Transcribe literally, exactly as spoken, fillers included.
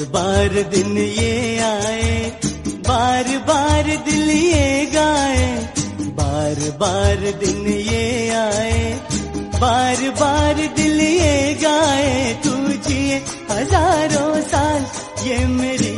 बार दिन ये आए, बार बार दिल ये गाए, बार बार दिन ये आए, बार बार दिल ये गाए। तू जिए हजारों साल ये मेरी